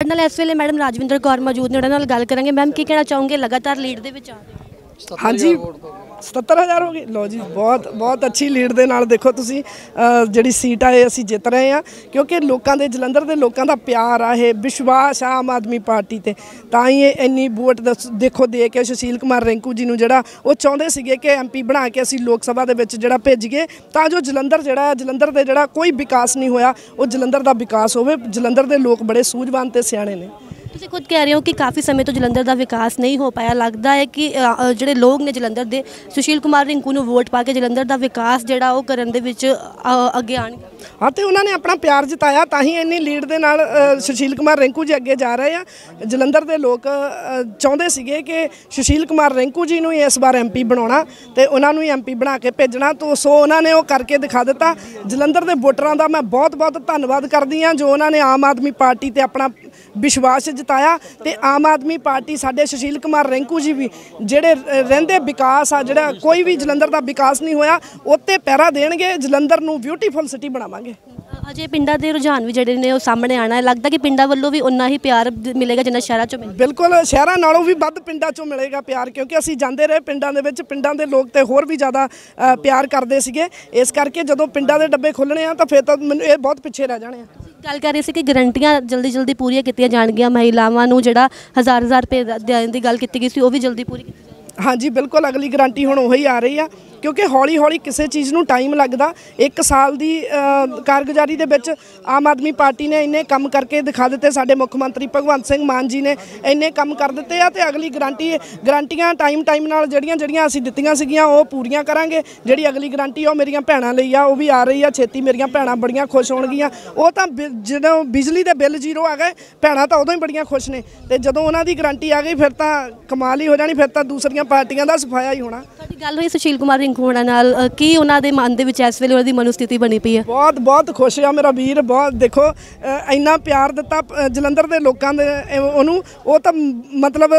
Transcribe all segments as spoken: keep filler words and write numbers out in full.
ਸਾਡੇ ਨਾਲ ਇਸ ਵੇਲੇ मैडम राजविंदर कौर मौजूद ने, उन्होंने गल करेंगे। मैम की कहना चाहोगे, लगातार लीड दे विच आ रहे हो? हाँ जी, सत्तर हज़ार हो गई। लो जी, बहुत बहुत अच्छी लीड दे नाल देखो तुसी जिहड़ी सीट आ असीं जित रहे हैं, क्योंकि लोगों के जलंधर के लोगों का प्यार आ, ये विश्वास आ आम आदमी पार्टी ते, तां ही इन्नी वोट देखो दे के सुशील कुमार रिंकू जी नूं जिहड़ा वो चाहुंदे सीगे कि एम पी बना के असीं लोक सभा दे विच जिहड़ा भेजीए, तां जो जलंधर जिहड़ा जलंधर दे जिहड़ा कोई विकास नहीं होया वो जलंधर दा विकास होवे। जलंधर दे लोग बड़े सूझवान ते सियाणे ने। ਤੁਸੀਂ खुद कह रहे हो कि काफ़ी समय तो जलंधर का विकास नहीं हो पाया, लगता है कि ਜਿਹੜੇ लोग ने जलंधर ਦੇ सुशील कुमार रिंकू ਨੂੰ वोट पा के जलंधर का विकास ਜਿਹੜਾ ਉਹ ਕਰਨ ਦੇ ਵਿੱਚ ਅੱਗੇ ਆਣਗੇ। हाँ, तो उन्होंने अपना प्यार जताया, तां ही इन्नी लीड के नाल सुशील कुमार रिंकू जी अगे जा रहे हैं। जलंधर के लोग चाहते सीगे कि सुशील कुमार रिंकू जी नूं इस बार एम पी बनाउणा ते उन्हां नूं एम पी बना के भेजना, तो सो उन्होंने वो करके दिखा दिता। जलंधर के वोटरां दा मैं बहुत बहुत धन्नवाद करदी हाँ जो उन्होंने आम आदमी पार्टी ते अपना विश्वास जताया। ते आम आदमी पार्टी साडे सुशील कुमार रिंकू जी भी जिहड़े रहिंदे विकास आ, जिहड़ा कोई भी जलंधर का विकास नहीं होया उत्ते पैरा देणगे, जलंधर नूं ब्यूटीफुल सिटी बनावांगे। अजे पिंडां दे रुझान भी जिहड़े ने सामने आना है, लगता कि पिंडां वल्लों भी उन्ना ही प्यार मिलेगा जिन्ना शहरां चों मिलदा। बिल्कुल, शहरां नालों भी वध पिंडां चों मिलेगा प्यार, क्योंकि असीं जांदे रहे पिंडां दे विच, पिंडां दे लोग ते होर भी ज़्यादा प्यार करदे सीगे। इस करके जदों पिंडां दे डब्बे खुल्लणे आ तां फिर तां मैनूं इह बहुत पिछे रह जाणे आ। गल कर रहे थे कि गारंटियां जल्दी जल्दी पूरी कीतियां जाणगियां, महिलावां नूं जिहड़ा हज़ार हज़ार रुपए देण दी गल कीती गई सी, वो भी जल्दी पूरी कीती जाएगी। हाँ जी, बिल्कुल, अगली गारंटी हुण उही आ रही है, क्योंकि हौली हौली किसी चीज़ नूं टाइम लगदा। एक साल की कारगुजारी दे विच आम आदमी पार्टी ने इन्ने काम करके दिखा दिते, साडे मुख मंत्री भगवंत सिंह मान जी ने इन्ने काम कर दिते आ, ते अगली गारंटी गारंटियां टाइम टाइम नाल जिहड़ियां जिहड़ियां असीं दित्तियां सीगियां वो पूरीआं करांगे। जिहड़ी अगली गारंटी आ मेरियां भैणां लई आ, वो भी आ रही है छेती। मेरियां भैणां बड़ियां खुश होणगीਆਂ। वो तां जदों बिजली दे बिल जीरो आ गए, भैणां तां उदों ही बड़ियां खुश ने, ते जदों उन्हां दी गारंटी आ गई फिर तां कमाल ही हो जानी, फिर तां दूसरियां पार्टियां दा सफाया ही होना। साडी गल होई सुशील कुमार रिंकू होणां नाल, की उन्हां दे मन दे विच इस वेले उन्हां दी मनोस्थिति बनी पई है? बहुत बहुत खुश आ मेरा वीर, बहुत देखो इन्ना प्यार दिता जलंधर के लोगों ने उन्होंने, वो तो मतलब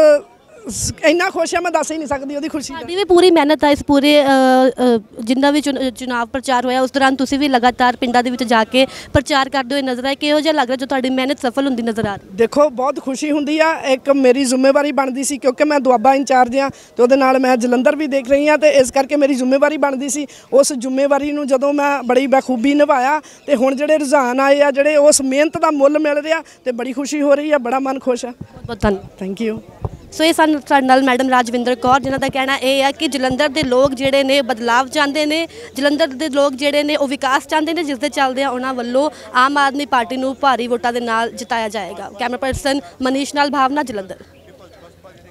इन्ना खुश है मैं दस ही नहीं सकती उसकी खुशी। साडी भी पूरी मेहनत है इस पूरे जिन्ना भी चुनाव प्रचार होया, उस दौरान तुसीं भी लगातार पिंडां दे विच जाके प्रचार करदे होए नज़र आए, किहो जिहा लग रहा जो तुहाडी मेहनत सफल हुंदी नज़र आ रही? देखो, बहुत खुशी हुंदी आ, एक मेरी जिम्मेवारी बनती सी, क्योंकि मैं दुआबा इंचार्ज हाँ, तो उहदे नाल मैं जलंधर भी देख रही हाँ, तो इस करके मेरी जिम्मेवारी बनती सी। उस जिम्मेवारी नूं जदों मैं बड़ी बखूबी निभाया, तो हुण जिहड़े रुझान आए आ, जिहड़े उस मेहनत का मुੱਲ मिल रहा, तो बड़ी खुशी हो रही है, बड़ा मन खुश है। बहुत बहुत धन्यवाद, थैंक यू। सो ये सन साडे नाल मैडम राजविंदर कौर, जिन्हां दा कहना यह है कि जलंधर के लोग जिहड़े ने बदलाव चाहते हैं, जलंधर के लोग जिहड़े ने वो विकास चाहते हैं, जिस दे चलदे उन्हां वल्लों आम आदमी पार्टी नूं भारी वोटां दे नाल जिताया जाएगा। कैमरा पर्सन मनीष नाल भावना, जलंधर।